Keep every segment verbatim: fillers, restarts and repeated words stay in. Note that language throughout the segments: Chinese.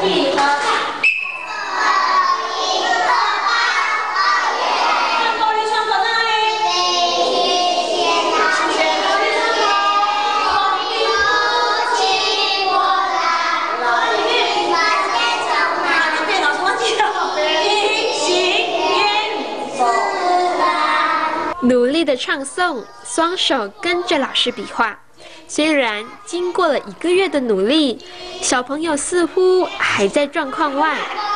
一合唱。 努力的唱诵，双手跟着老师比划。虽然经过了一个月的努力，小朋友似乎还在状况外。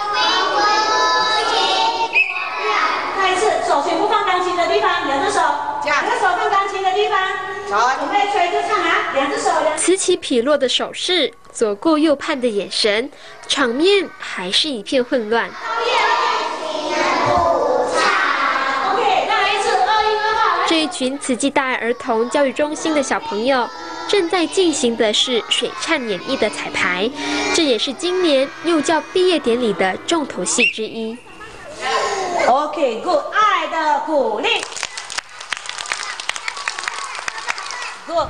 再一次，手全部放钢琴的地方，两只手，两个手放钢琴的地方。准备吹就唱啊，两只手。 此起彼落的手势，左顾右盼的眼神，场面还是一片混乱。 这一群慈济大爱儿童教育中心的小朋友，正在进行的是水忏演绎的彩排，这也是今年幼教毕业典礼的重头戏之一。 OK， good， 爱的鼓励。Good，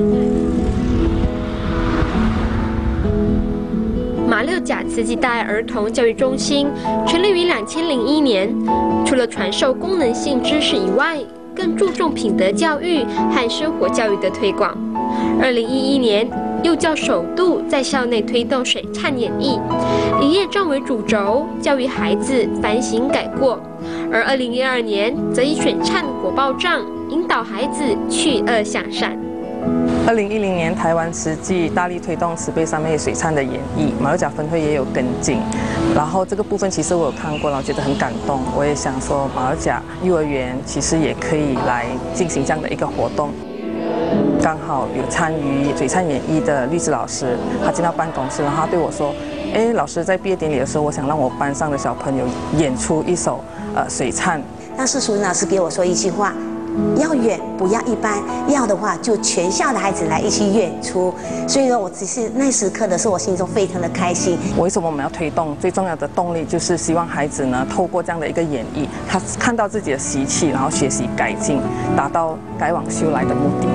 马六甲慈济大爱儿童教育中心成立于两千零一年，除了传授功能性知识以外， 更注重品德教育和生活教育的推广。二零一一年，幼教首度在校内推动水忏演绎，以业障为主轴，教育孩子反省改过；而二零一二年，则以水忏果报障，引导孩子去恶向善。 二零一零年，台湾慈济大力推动慈悲三昧水忏的演绎，马六甲分会也有跟进。然后这个部分其实我有看过了，我觉得很感动。我也想说，马六甲幼儿园其实也可以来进行这样的一个活动。刚好有参与水忏演绎的律师老师，他进到办公室，然后他对我说：“哎，老师，在毕业典礼的时候，我想让我班上的小朋友演出一首呃水忏。” 当时淑珍老师给我说一句话。 要远不要一般，要的话就全校的孩子来一起演出。所以呢，我只是那时刻的时候，我心中非常的开心。 为什么我们要推动？最重要的动力就是希望孩子呢，透过这样的一个演绎，他看到自己的习气，然后学习改进，达到改往修来的目的。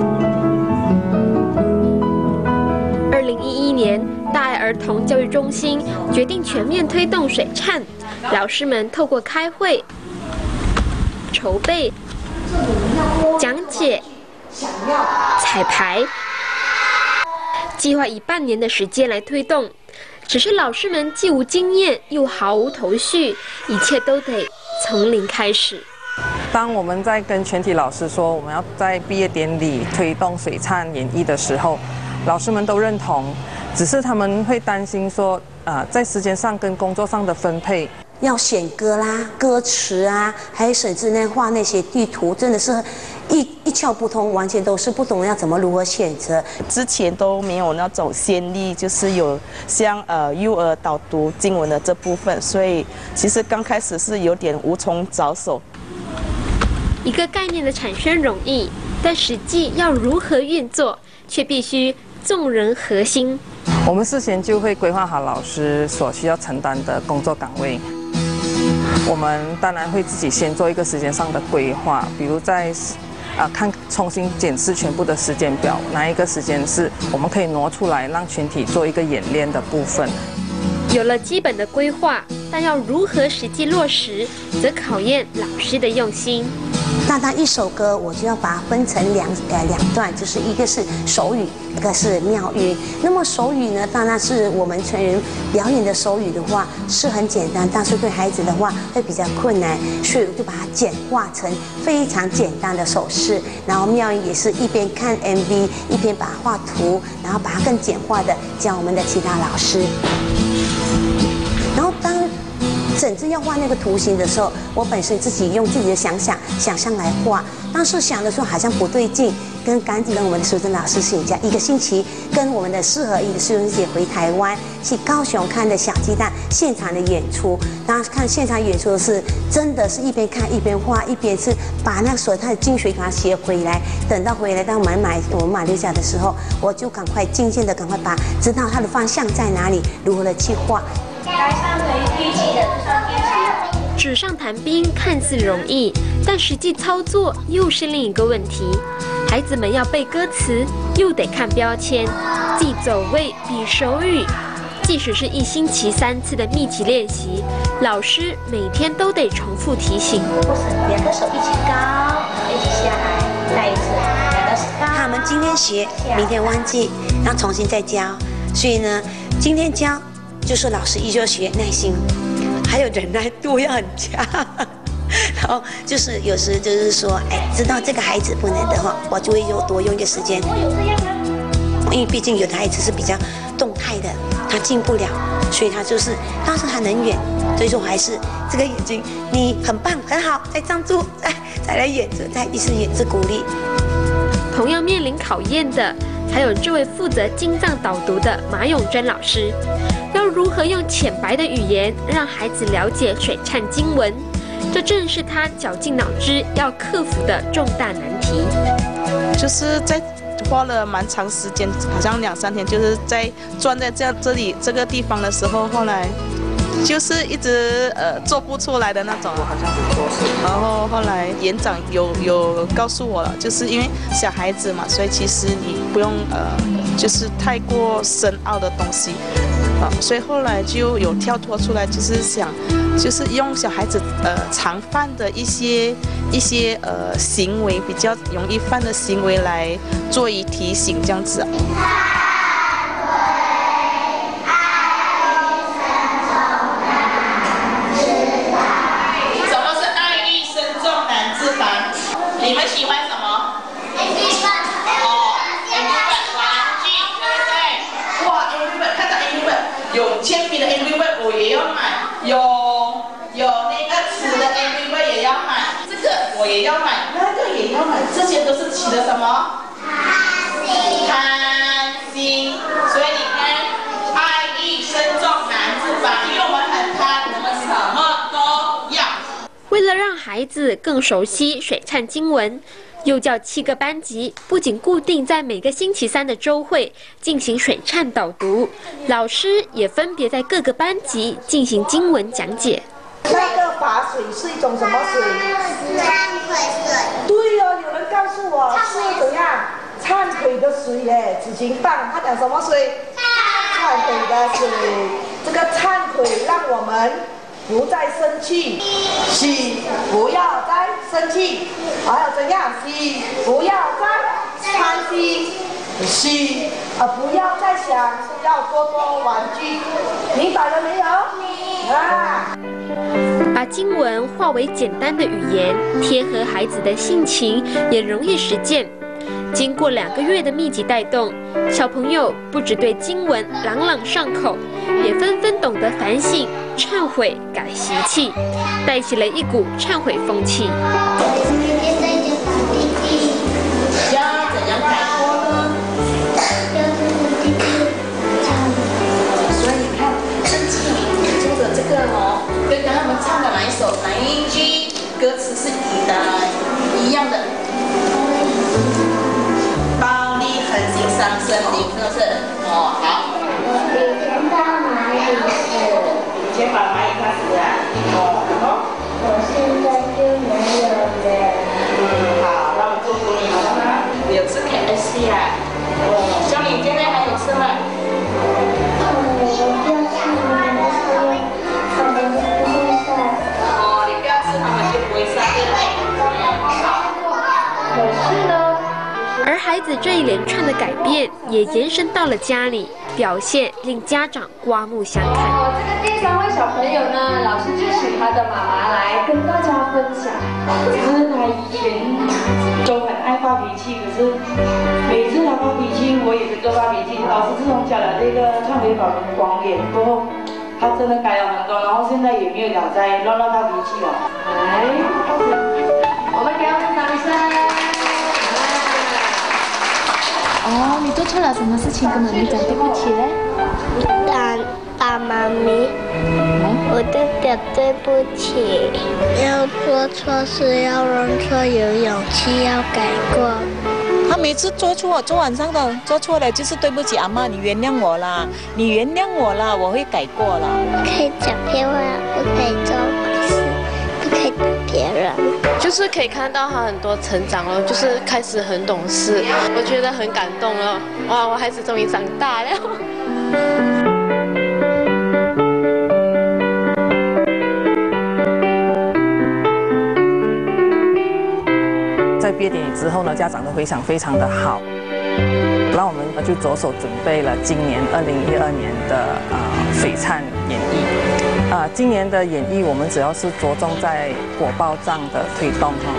二零一一年，大爱儿童教育中心决定全面推动水忏，老师们透过开会、筹备。 讲解、彩排，计划以半年的时间来推动。只是老师们既无经验，又毫无头绪，一切都得从零开始。 当我们在跟全体老师说我们要在毕业典礼推动水忏演绎的时候，老师们都认同，只是他们会担心说，呃，在时间上跟工作上的分配。 要选歌啦、歌词啊，还有甚至呢画那些地图，真的是一一窍不通，完全都是不懂要怎么如何选择。 之前都没有那种先例，就是有像呃幼儿导读经文的这部分，所以其实刚开始是有点无从着手。 一个概念的产生容易，但实际要如何运作，却必须众人核心。 我们事先就会规划好老师所需要承担的工作岗位。 我们当然会自己先做一个时间上的规划，比如在啊看重新检视全部的时间表，哪一个时间是我们可以挪出来让全体做一个演练的部分。 有了基本的规划，但要如何实际落实，则考验老师的用心。 那它一首歌，我就要把它分成两呃两段，就是一个是手语，一个是妙语。那么手语呢，当然是我们成人表演的手语的话是很简单，但是对孩子的话会比较困难，所以我就把它简化成非常简单的手势。然后妙语也是一边看 M V 一边把它画图，然后把它更简化的教我们的其他老师。然后当 整正要画那个图形的时候，我本身自己用自己的想想想象来画，但是想的时候好像不对劲，跟赶紧跟我们的淑珍老师请假，一个星期跟我们的适合一的淑珍姐回台湾，去高雄看的小鸡蛋现场的演出。当然看现场演出是真的是一边看一边画，一边是把那所有它的精髓给它写回来。等到回来当我们买我们马六甲的时候，我就赶快渐渐的赶快把知道它的方向在哪里，如何的去画。 该上回预计的这双天使。 纸上谈兵看似容易，但实际操作又是另一个问题。孩子们要背歌词，又得看标签，记走位比手语， 即使是一星期三次的密集练习，老师每天都得重复提醒。 两个手一起高，然后一起下来，再一次，两个手高。他们今天学，明天忘记，然后重新再教。所以呢，今天教就是老师依旧学耐心，还有忍耐度要很强。然后就是有时就是说，哎，知道这个孩子不能的话，我就会有多用一个时间。因为毕竟有的孩子是比较动态的，他进不了，所以他就是，但是他能远，所以说我还是这个眼睛，你很棒很好，再站住，再再来远着，再一直远着鼓励。 同样面临考验的，还有这位负责经藏导读的马永贞老师，要如何用浅白的语言让孩子了解水忏经文？这正是他绞尽脑汁要克服的重大难题。 就是在花了蛮长时间，好像两三天，就是在转在这这里这个地方的时候，后来就是一直呃做不出来的那种，好像是做事。然后后来园长有有告诉我了，就是因为小孩子嘛，所以其实你不用呃就是太过深奥的东西。啊，所以后来就有跳脱出来，就是想，就是用小孩子呃常犯的一些一些呃行为，比较容易犯的行为来做以提醒，这样子。什么是爱欲深重难自拔？你们喜欢什么？有铅笔的 Angry Bird 我也要买，有有那个尺的 Angry Bird 也要买，这个我也要买，那个也要买，这些都是起的什么？贪心。所以你看，爱欲深重难自拔，因为我们很贪，我们什么都要。 为了让孩子更熟悉水忏经文，幼教七个班级不仅固定在每个星期三的周会进行水忏导读，老师也分别在各个班级进行经文讲解。 那个法水是一种什么水？ 忏悔水。 对哦，有人告诉我是怎样忏悔的水耶，子晴棒，他讲什么水？忏悔的水。这个忏悔让我们不再生气，喜不要再生气，还有怎样？喜不要再贪心，喜啊不要再想要多多玩具，明白了没有？啊！ 把经文化为简单的语言，贴合孩子的性情，也容易实践。经过两个月的密集带动，小朋友不只对经文朗朗上口，也纷纷懂得反省、忏悔、改习气，带起了一股忏悔风气。 要怎样改过呢？所以你看，圣经里中的这个哦，跟刚刚我们唱的哪一首哪一句歌词是一的一样的。暴力狠心伤身体，是不是？哦，好。 以前到哪里死？ 以前把蚂蚁杀死啊。哦，然后？ 我现在就没有了。 嗯，好，那我祝福你，好吗？有吃 K F C 啊？哦，像你现在还有吃吗？ 嗯，我不要吃你们的食物，他们就不会杀。 哦，你不要吃，他们就不会杀，对不对？好。 可是呢？ 而孩子这一连串的改变，也延伸到了家里，表现令家长刮目相看。 哦，这个第三位小朋友呢，老师就请他的妈妈来跟大家分享。其实他以前都很爱发脾气，可是每次他发脾气，我也跟着发脾气。老师自从教了这个忏悔法门光脸过后，他真的改了很多，然后现在也没有敢再乱乱发脾气了。来，我们给他们掌声。 哦，你做错了什么事情跟妈咪讲对不起嘞？ 打打妈咪，我代表对不起。要做错事要认错，有勇气要改过。 他每次做错，昨晚上的做错了就是对不起阿嬷，你原谅我啦，你原谅我啦，我会改过了。 可以讲骗话，不可以做坏事，不可以打别人。 就是可以看到他很多成长了，就是开始很懂事，我觉得很感动了。哇，我孩子终于长大了。 之后呢，家长的回响非常的好。那我们就着手准备了今年二零一二年的啊、呃、水灿演艺。啊、呃，今年的演艺我们主要是着重在果报杖的推动哈。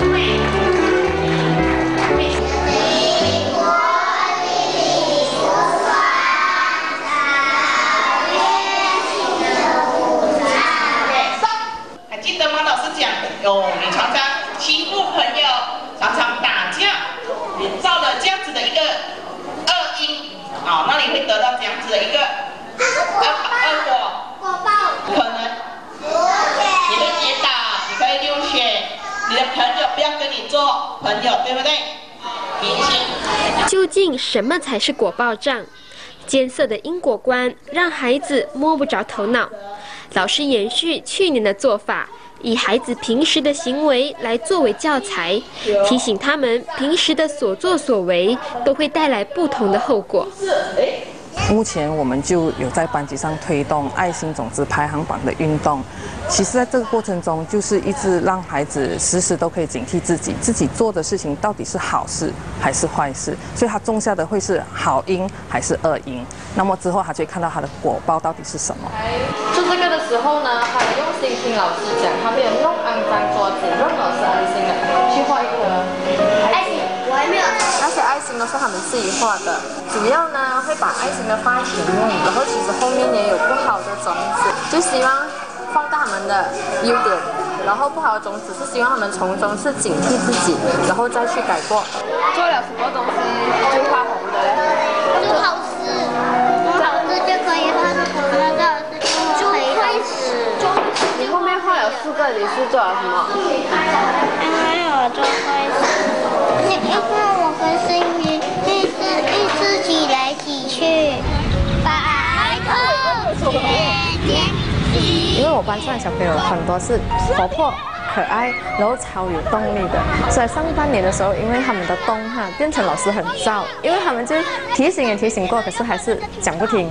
还记得吗？老师讲有你常常欺负朋友，常常打架，你造了这样子的一个恶因，啊、哦，那你会得到这样子的一个恶恶果。果报可能你会跌倒，你可以流血，你的朋友不要跟你做朋友，对不对？明星。 究竟什么才是果报杖？艰涩的因果观让孩子摸不着头脑。老师延续去年的做法，以孩子平时的行为来作为教材，提醒他们平时的所作所为都会带来不同的后果。 目前我们就有在班级上推动爱心种子排行榜的运动。其实在这个过程中，就是一直让孩子时时都可以警惕自己，自己做的事情到底是好事还是坏事，所以他种下的会是好因还是恶因。那么之后他就会看到他的果报到底是什么。 做这个的时候呢，他有用心听老师讲，他没有用肮脏桌子，让老师安心的去画一个爱心。我还没有。那些爱心都是他们自己画的，主要呢会把爱心的放在前面，然后其实后面也有不好的种子，就希望放大他们的优点，然后不好的种子是希望他们从中是警惕自己，然后再去改过。做了什么东西就发红的嘞？ 做好事，做好事就可以发红，那个就可以好事。 你后面画了四个，你是做了什么？ 因为我做坏事，因为我跟心怡一直一直挤来挤去，白头姐姐。 因为我班上的小朋友很多是活泼可爱，然后超有动力的，所以上半年的时候，因为他们的动哈变成老师很燥，因为他们就提醒也提醒过，可是还是讲不听。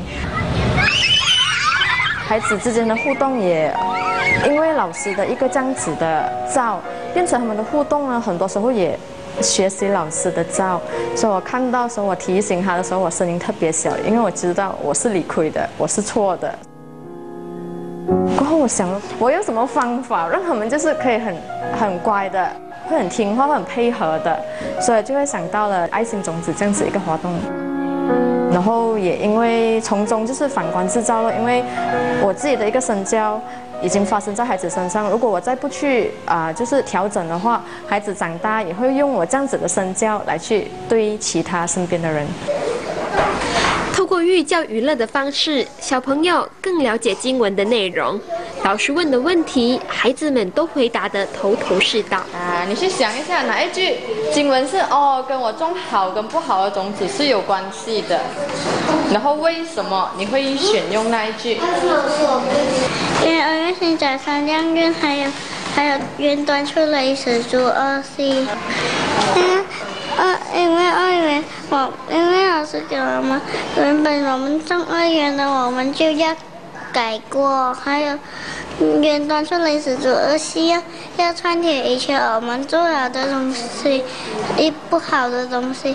孩子之间的互动也因为老师的一个这样子的燥，变成他们的互动呢，很多时候也学习老师的照，所以我看到时候我提醒他的时候，我声音特别小，因为我知道我是理亏的，我是错的。过后我想，我用什么方法让他们就是可以很很乖的，会很听话，会很配合的，所以就会想到了爱心种子这样子一个活动。然后也因为从中就是反观自照了，因为我自己的一个身教已经发生在孩子身上，如果我再不去啊、呃，就是调整的话，孩子长大也会用我这样子的身教来去对其他身边的人。 透过寓教于乐的方式，小朋友更了解经文的内容。老师问的问题，孩子们都回答得头头是道。 啊，你去想一下哪一句经文是哦跟我种好跟不好的种子是有关系的，然后为什么你会选用那一句？ 因为二月星早上亮月，还有还有云端出雷始足二 C。嗯。二，因为二元，我因为老师讲了嘛，原本我们中二元的，我们就要改过，还有云端出雷始足二 C 要要串铁以前我们做好的东西，一不好的东西。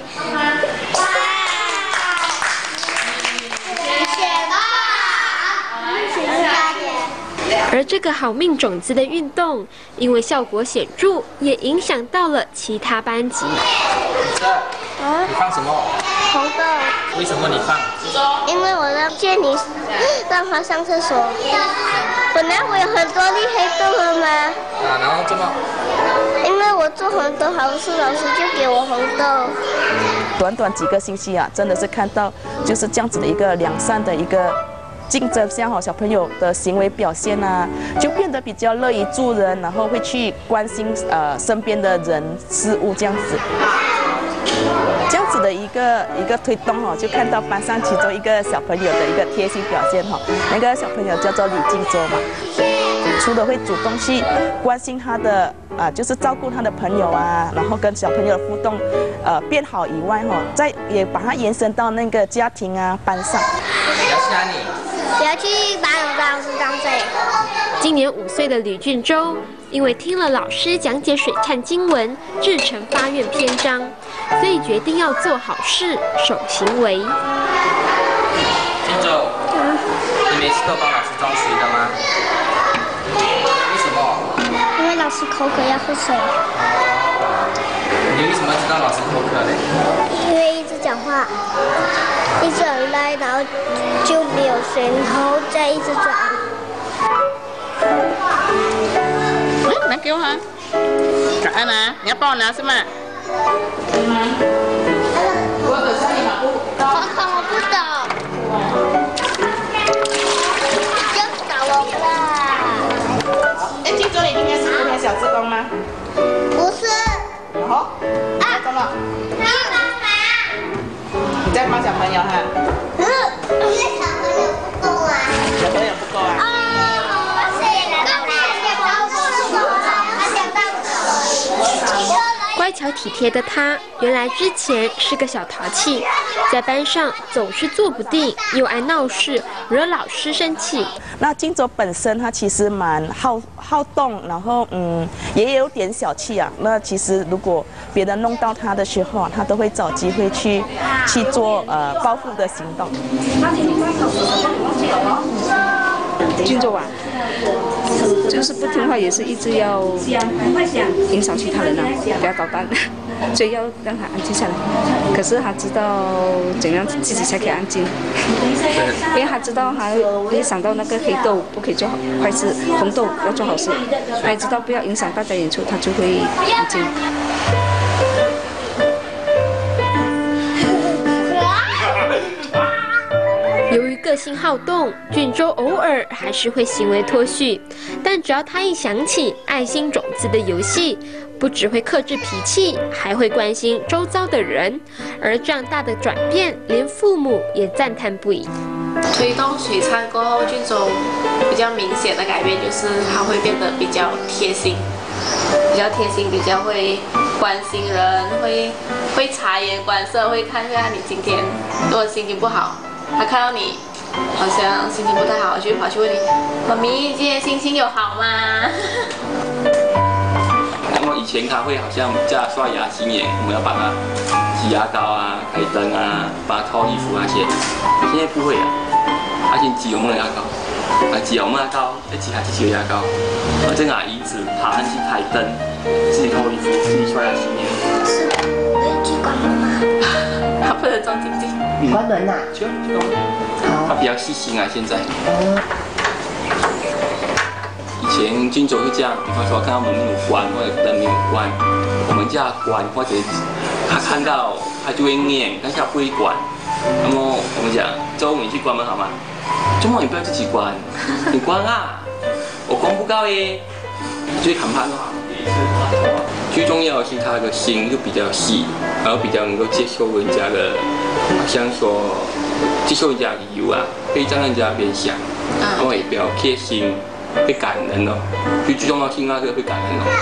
而这个好命种子的运动，因为效果显著，也影响到了其他班级。 啊？你放什么？ 红豆。 为什么你放？ 因为我让见你让他上厕所。本来我有很多粒黑豆了吗？ 啊，然后怎么？ 因为我做很多好事，老师就给我红豆。 短短几个星期啊，真的是看到就是这样子的一个良善的一个竞争下哈，小朋友的行为表现啊，就变得比较乐于助人，然后会去关心呃身边的人事物这样子。这样子的一个一个推动哈，就看到班上其中一个小朋友的一个贴心表现哈，那个小朋友叫做李金洲嘛，除了会主动去关心他的啊，就是照顾他的朋友啊，然后跟小朋友的互动呃变好以外哈，再也把它延伸到那个家庭啊班上。 你要去哪里？ 我要去把我的老师当谁？ 今今年五岁的吕俊洲，因为听了老师讲解水忏经文，至诚发愿篇章，所以决定要做好事，守行为。 俊洲，你每次都帮老师装水的吗？为什么？ 因为老师口渴要喝水。 你为什么知道老师口渴呢？ 因为一直讲话，一直很赖，然后就没有水，然后再一直转。 嗯，拿给我啊！感恩啊！你要帮我拿是吗？可以吗？我等下你拿不到。 我看我不懂。不要打我啦！ 哎，金州，你今天是福田小志工吗？ 不是。 哦。啊，怎么？你在帮小朋友哈？ 嗯，因为小朋友不够啊。 小朋友不够啊。 乖巧体贴的他，原来之前是个小淘气，在班上总是坐不定，又爱闹事，惹老师生气。 那金州本身他其实蛮好好动，然后嗯也有点小气啊。那其实如果别人弄到他的时候，他都会找机会去去做呃报复的行动。 金州啊，就是不听话，也是一直要影响其他人啊，不要捣蛋，所以要让他安静下来。可是他知道怎样自己才可以安静，因为他知道他会想到那个黑豆不可以做坏事，红豆要做好事，他也知道不要影响大家演出，他就会安静。 由于个性好动，俊洲偶尔还是会行为脱序，但只要他一想起爱心种子的游戏，不只会克制脾气，还会关心周遭的人。而这样大的转变，连父母也赞叹不已。 推动水忏过后，俊洲比较明显的改变就是他会变得比较贴心，比较贴心，比较会关心人，会会察言观色，会看一下你今天如果心情不好。他看到你好像心情不太好，就会跑去问你：“妈咪，今天心情有好吗？” 那么以前他会好像叫他刷牙、洗脸，我们要帮他挤牙膏啊、开灯啊、帮他套衣服那些。现在不会了，他先挤我们的牙膏，啊挤我们的牙膏，再挤他自己的牙膏，然后再拿椅子爬上去开灯，自己套衣服、自己刷牙、洗脸。 是，我要去关门吗？ 他不能装静静。 关门呐、啊， 就他比较细心啊，现在。以前俊洲会这样，比方说看到门没有关或者灯没有关，我们叫他关，或者他看到他就会念，但是他不会关。那么我们讲，周你去关门好吗？周末你不要自己关，你关啊，我关不到耶，就会谈判哦。最重要的是他的心就比较细，然后比较能够接受人家的，好像说接受人家的理由啊，可以让人家边想，然后也比较贴心，会感人哦。最最重要是那个会感人哦。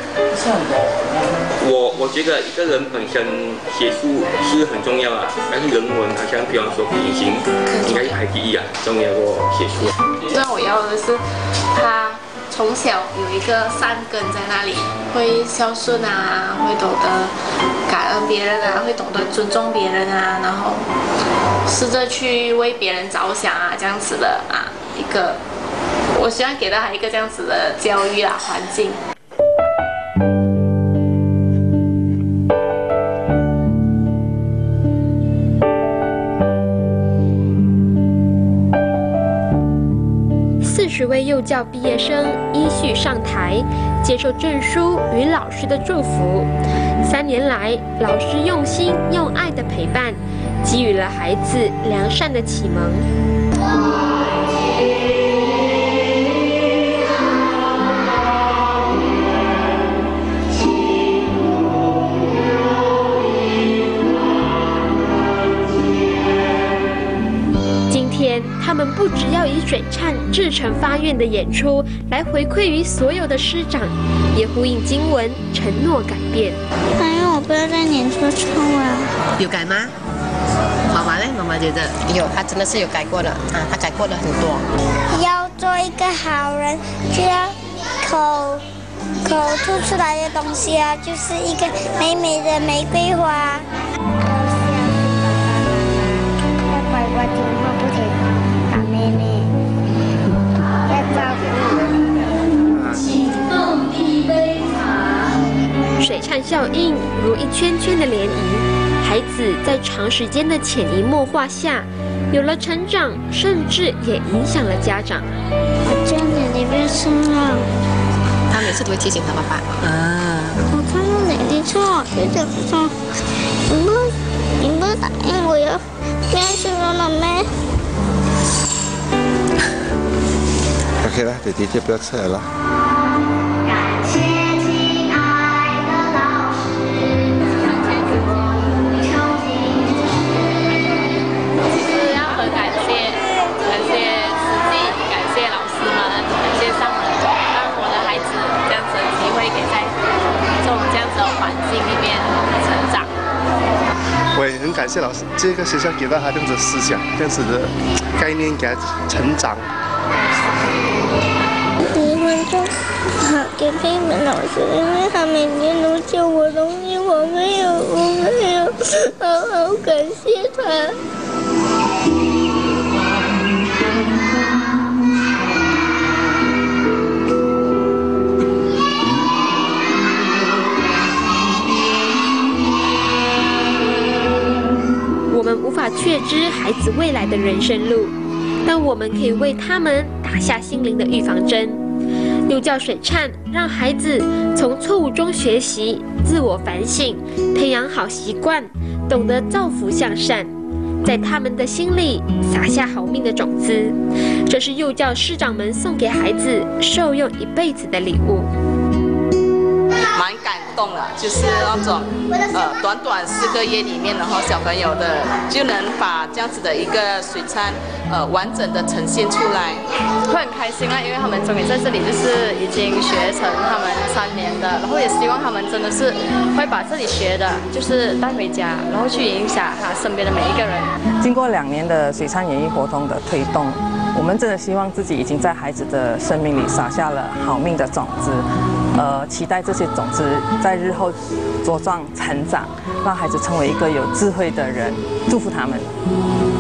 我我觉得一个人本身学术是很重要啊，但是人文好像比方说品行应该是排第一啊，重要过学术。 那我要的是他。从小有一个善根在那里，会孝顺啊，会懂得感恩别人啊，会懂得尊重别人啊，然后试着去为别人着想啊，这样子的啊一个，我希望给到他一个这样子的教育啊环境。 四十位幼教毕业生依序上台，接受证书与老师的祝福。三年来，老师用心用爱的陪伴，给予了孩子良善的启蒙。他们不只要以水忏至诚发愿的演出来回馈于所有的师长，也呼应经文承诺改变。 还有我不要再演说唱了。 有改吗？ 妈妈呢？妈妈觉得有，她真的是有改过的啊，她改过了很多。 要做一个好人，就要口口吐出来的东西啊，就是一个美美的玫瑰花。要乖乖听话，不可以打妹妹。要照顾。请奉一杯茶。 水忏效应如一圈圈的涟漪，孩子在长时间的潜移默化下，有了成长，甚至也影响了家长。 我叫你，你别吃了。 他每次都会提醒他爸爸。啊。 我看到哪里错，就讲说，你不，你不答应我要不要吃了了没 ？OK 了，弟弟就不要吃了。 我也很感谢老师，这个学校给到他这样子思想、这样子的概念，给他成长。 你们就好给佩文老师，因为他每年都教我东西，我没有，我没有好好感谢他。 我们无法确知孩子未来的人生路，但我们可以为他们打下心灵的预防针。幼教水忏，让孩子从错误中学习，自我反省，培养好习惯，懂得造福向善，在他们的心里撒下好命的种子。这是幼教师长们送给孩子受用一辈子的礼物。 蛮感动的，就是那种呃短短四个月里面，然后小朋友的就能把这样子的一个水忏呃完整的呈现出来， 会很开心啦，因为他们终于在这里就是已经学成他们三年的，然后也希望他们真的是会把这里学的就是带回家，然后去影响他身边的每一个人。 经过两年的水忏演艺活动的推动，我们真的希望自己已经在孩子的生命里撒下了好命的种子。呃，期待这些种子在日后茁壮成长，让孩子成为一个有智慧的人，祝福他们。